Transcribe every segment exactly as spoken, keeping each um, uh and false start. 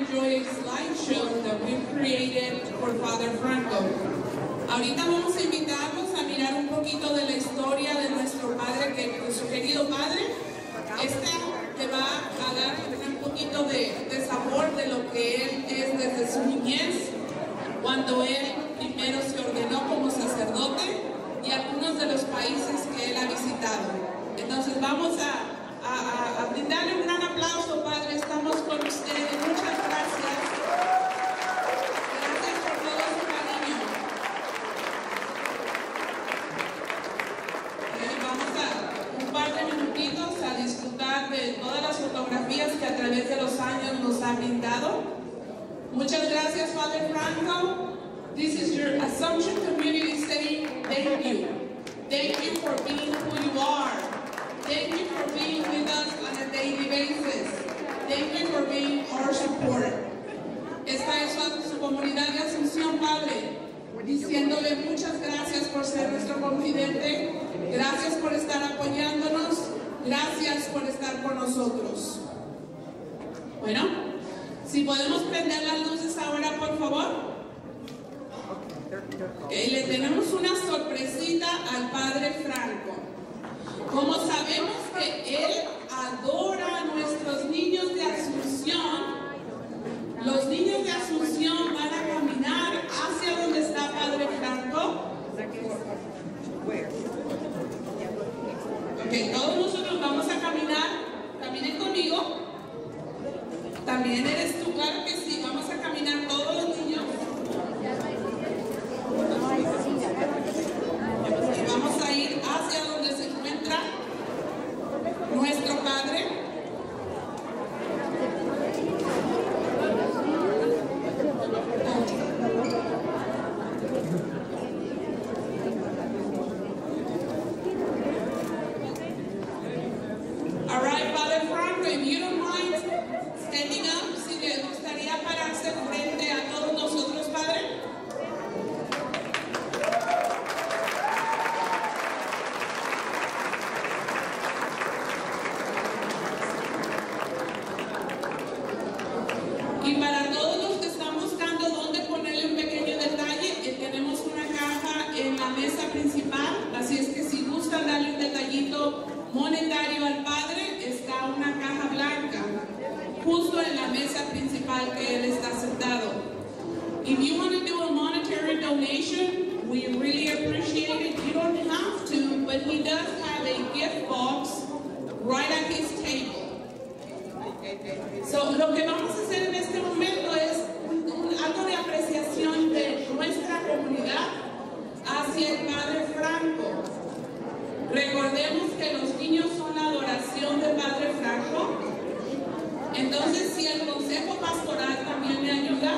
enjoy a slideshow that we created for Father Franco. Ahorita vamos a invitarlos a mirar un poquito de la historia de nuestro padre, que nuestro querido padre. Esta te va a dar un poquito de, de sabor de lo que él es desde su niñez, cuando él primero se ordenó como sacerdote, y algunos de los países que él ha visitado. Entonces vamos a, a, a brindarle un gran aplauso, Padre. Estamos con ustedes. Muchas gracias. Gracias por todo su cariño. Eh, vamos a un par de minutitos a disfrutar de todas las fotografías que a través de los años nos ha brindado. Muchas gracias, Father Franco. This is your Assumption community saying thank you. Thank you for being who you are. Thank you for being with us on a daily basis. Thank you for being our support. Esta es su, su comunidad de Asunción, Padre, diciéndole muchas gracias por ser nuestro confidente. Gracias por estar apoyándonos. Gracias por estar con nosotros. Bueno, si podemos prender las luces ahora, por favor. Okay, le tenemos una sorpresita al Padre Franco. Como sabemos que él adora a nuestros niños de Asunción, los niños de Asunción van a caminar hacia donde está Padre Franco. Ok, todos nosotros vamos a caminar. Caminen conmigo. También eres tú, claro que sí. Vamos a caminar todos los niños. Y vamos a ir hacia donde se encuentra nuestro Padre. All right, Father Franco, if you don't mind standing up, si le gustaría pararse frente a todos nosotros, Padre. Y para todos los que están buscando dónde ponerle un pequeño detalle, eh, tenemos una caja en la mesa principal, así es que si gustan darle un detallito monetario al Padre, está una caja blanca justo en la mesa principal que él está sentado. If you want to do a monetary donation, we really appreciate it. You don't have to, but he does have a gift box right at his table. So, lo que vamos a hacer en este momento es un, un, algo de apreciación de nuestra comunidad hacia el Padre Franco. Recordemos que los niños son la adoración del Padre Franco. Entonces, si el Consejo Pastoral también me ayuda.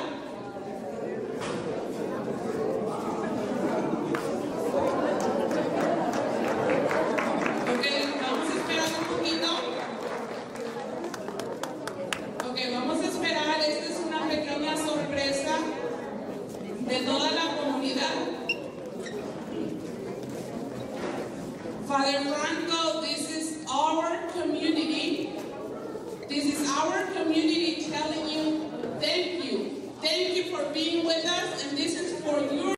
Ok, vamos a esperar un poquito. Ok, vamos a esperar. Esta es una pequeña sorpresa de toda la comunidad. Father Franco, this is our community. This is our community telling you thank you. Thank you for being with us, and this is for your.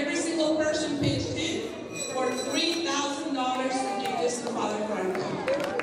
person pitched in for three thousand dollars to give this to Father Franco.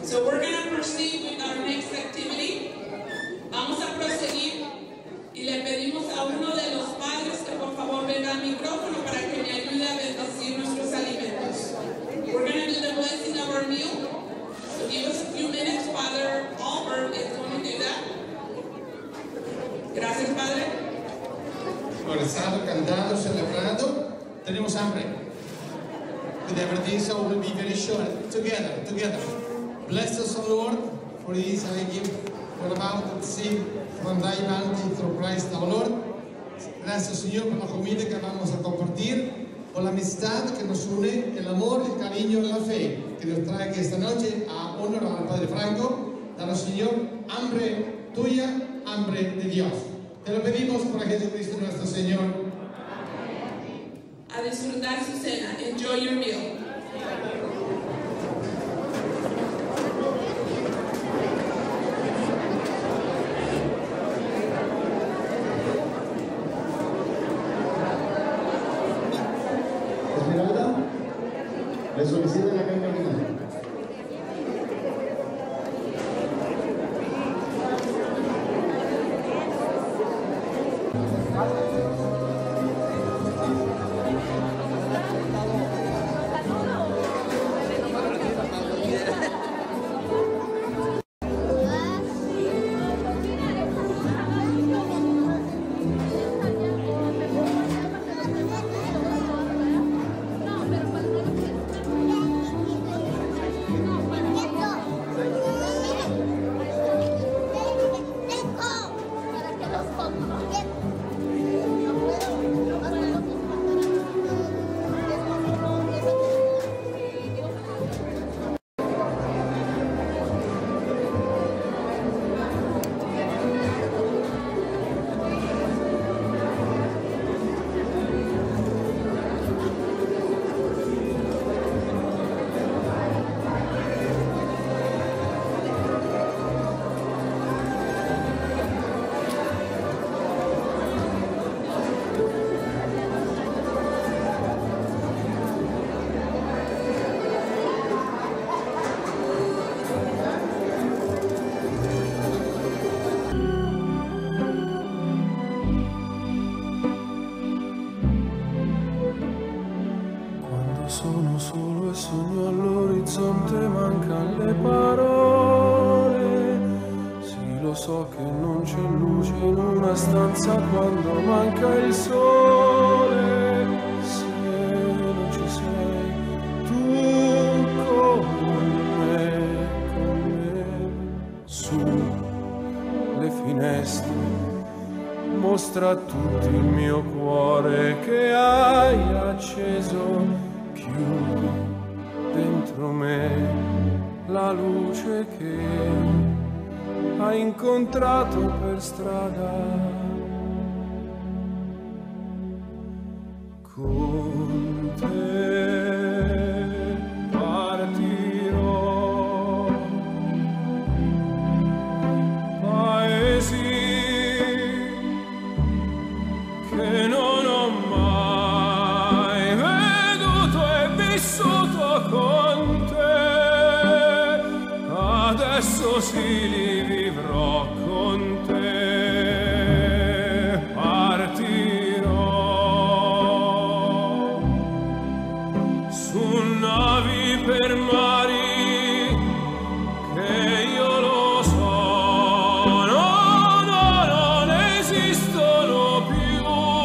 So we're going to proceed with our next activity. Vamos a proseguir y le pedimos a uno de los padres que por favor venga al micrófono para que me ayude a bendecir nuestros alimentos. We're going to do the blessing of our meal. So give us a few minutes. Father Albert is going to do that. Gracias, Padre. Rezado, cantado, celebrado. Tenemos hambre. With everything, so we'll be very short. Together, together. Bless us, O Lord, for this I give. We're about to receive from thy bounty through Christ our Lord. Gracias, Señor, por la comida que vamos a compartir, por la amistad que nos une, el amor, el cariño, la fe que nos trae aquí esta noche a honorar al Padre Franco. Danos, Señor, hambre tuya, hambre de Dios. Te lo pedimos por Jesucristo nuestro Señor. A disfrutar su cena. Enjoy your meal. Esmeralda, le solicita la carne final. Sono solo e sogno all'orizzonte, mancano le parole. Sì, lo so che non c'è luce in una stanza quando manca il sole. Se non ci sei, tu con me, con me. Su le finestre, mostra a tutti il mio cuore che hai acceso. Chiudi dentro me la luce che hai incontrato per strada. Con te partirò, paesi che non ho mai veduto e vissuto con te, adesso sì li vivrò con te, partirò su navi per mari che io lo so, no, no, non esistono più,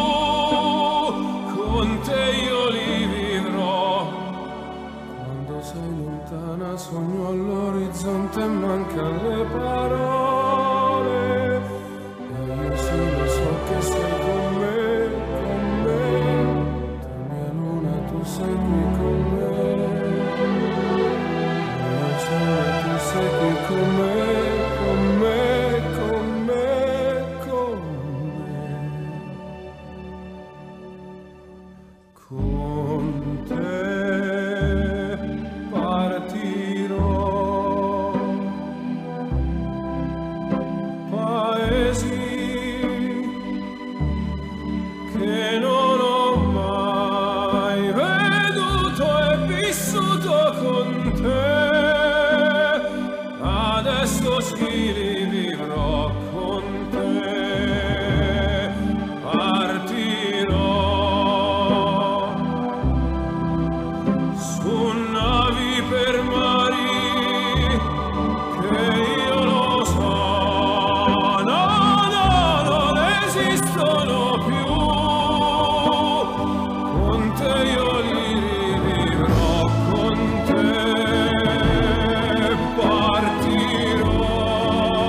con te io li vivrò. Quando sei lontana sogno all'orizzonte e mancano le parole, e io sì lo so che sei con me, con me, tu mia luna, tu sei qui con me, io so che tu sei qui con me, con me, con me, con me. Con te partirò, paesi che non ho mai veduto e vissuto con te, sospiri vivrò con te, partirò su navi per mari che io lo so, no, no, non esistono più, con te io li rivivrò, con te partirò.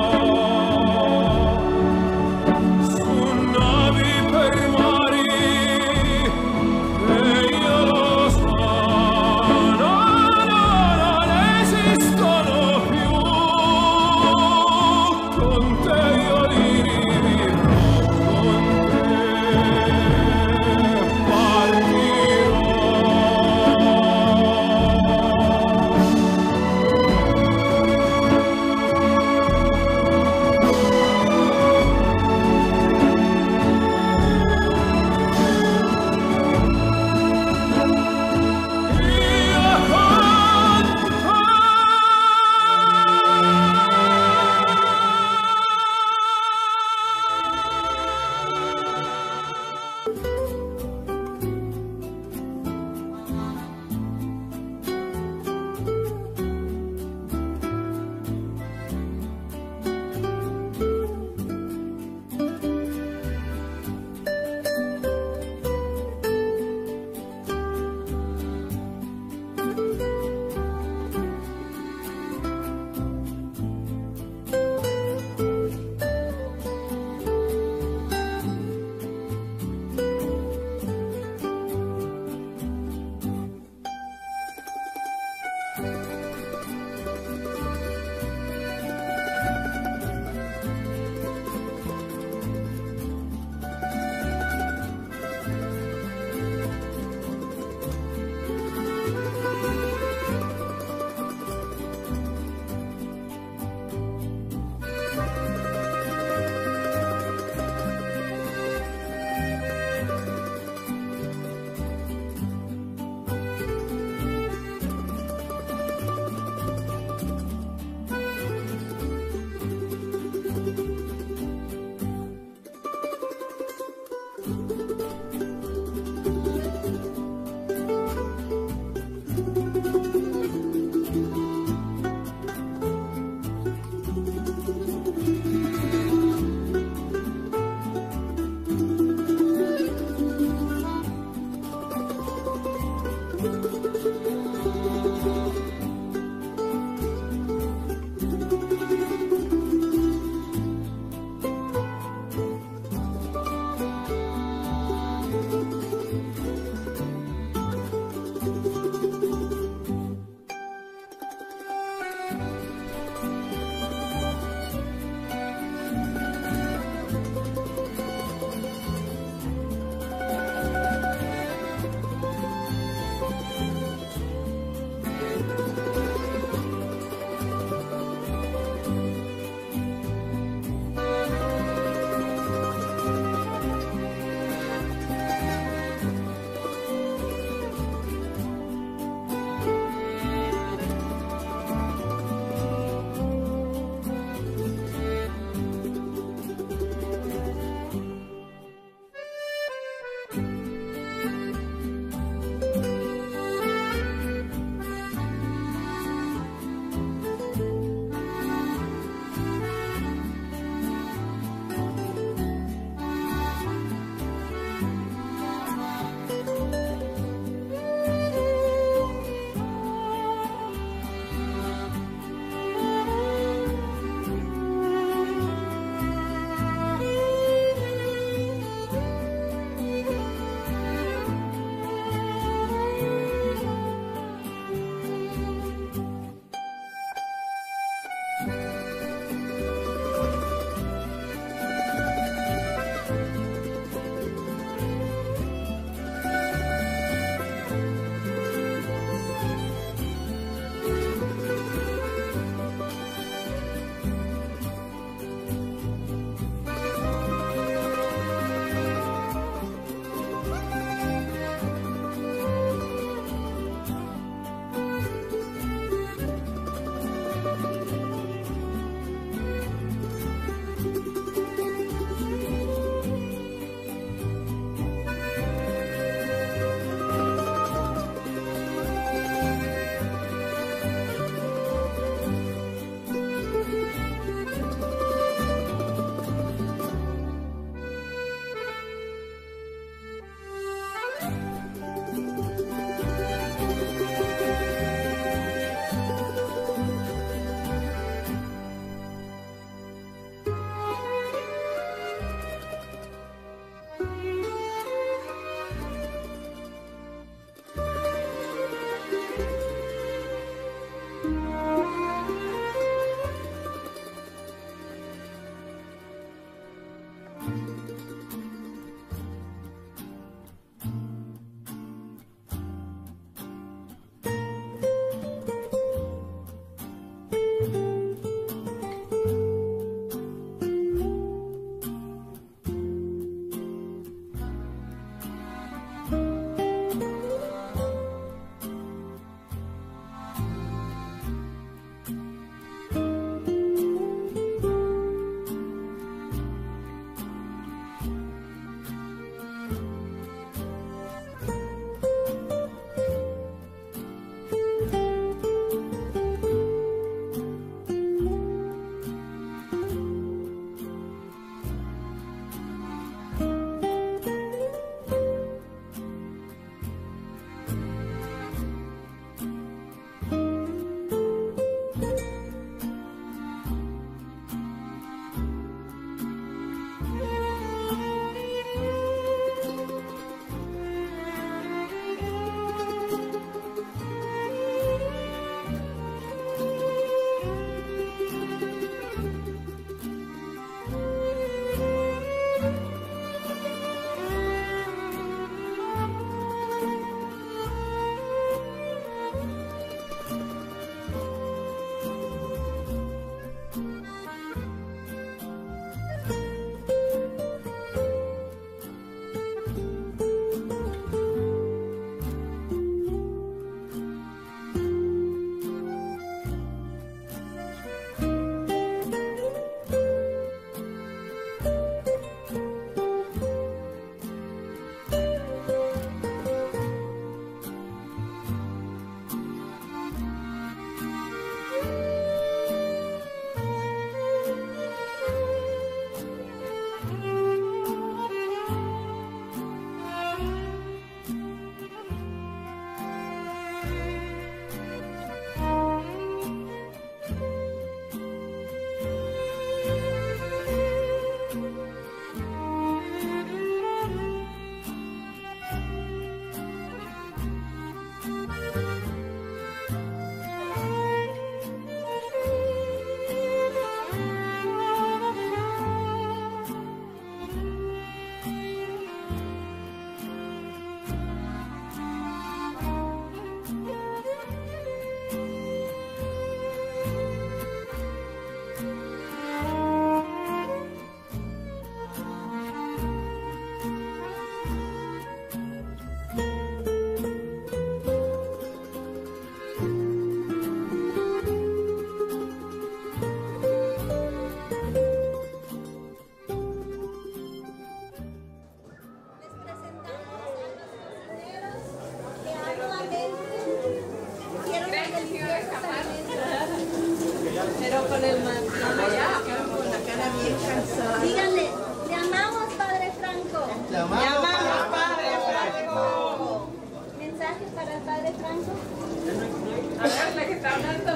Pero con el matrimonio ya, con la cara bien cansada. Díganle, te amamos, Padre Franco. Te amamos, Padre Franco. ¿Mensaje para el Padre Franco? A ver, la que está hablando.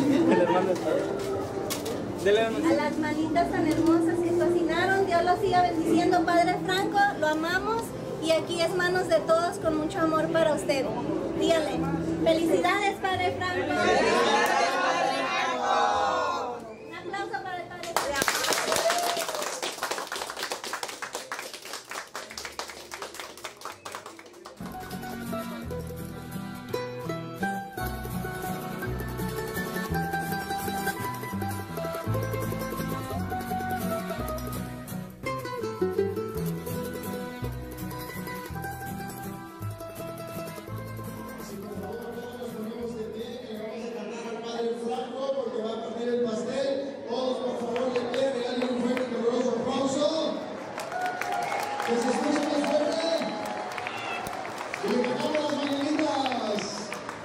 A las manitas tan hermosas que cocinaron, Dios los siga bendiciendo, Padre Franco, lo amamos y aquí es manos de todos con mucho amor para usted. Dígale, felicidades, Padre Franco. ¡Felicidades, Padre Franco! Un aplauso para el Padre Franco. Porque va a partir el pastel. Todos, por favor, de pie, regalen un fuerte y caluroso aplauso. Que se escuche más fuerte. Y levantamos las manitas.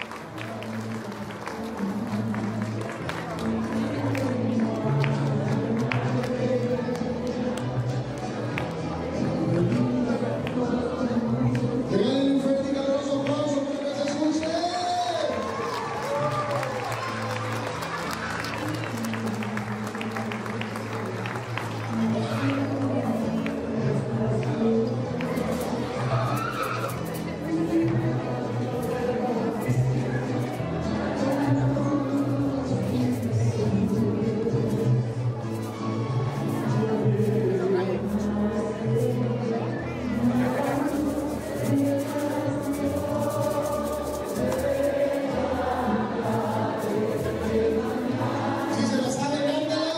Regalen un fuerte y caluroso aplauso para que se escuche. Si se la sabe, cántala.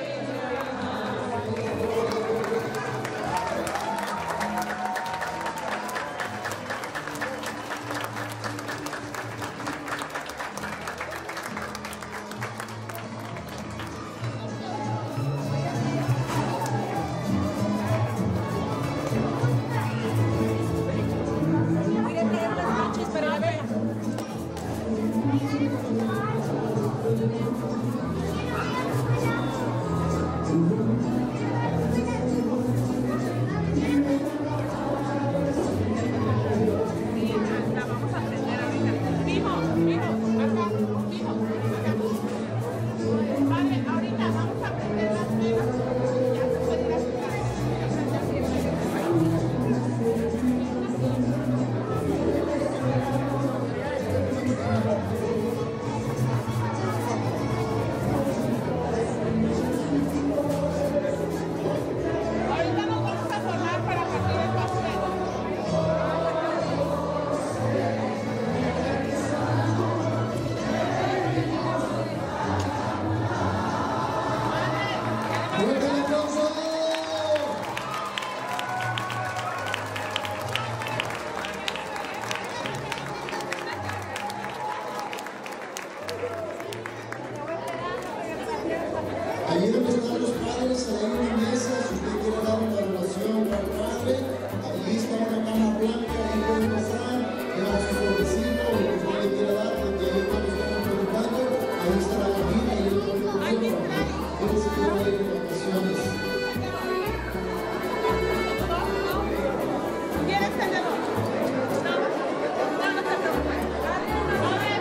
Fuerte el aplauso. Allí donde están los padres, hay una mesa, si usted quiere dar una oración para el padre, ahí está una caja blanca, ahí puede pasar, llevar su sobrecito, lo que usted le quiera dar, porque ahí cuando están preguntando, ahí está la cajita, ahí lo puede poner, quiere se quiere ir de vacaciones. ¿Quieres tenerlo? No, no, no te preocupes. A ver.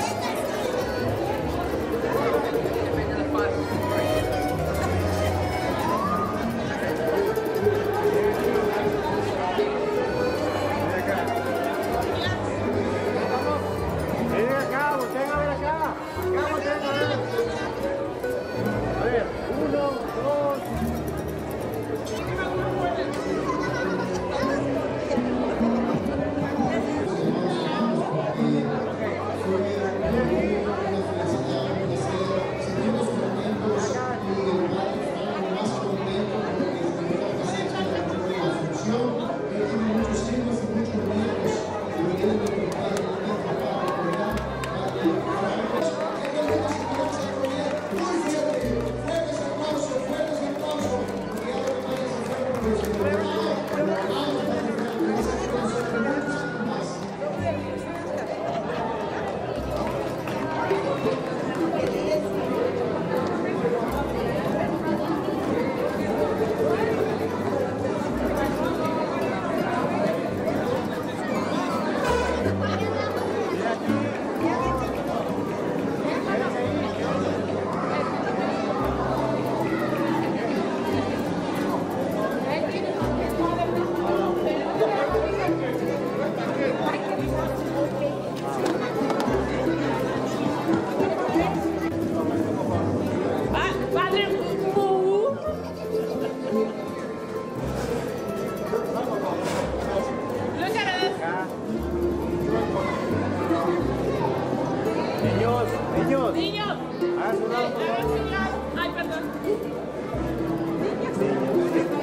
Niños, niños. Niños. Hagan su lado, por favor. Ay, perdón. Niños.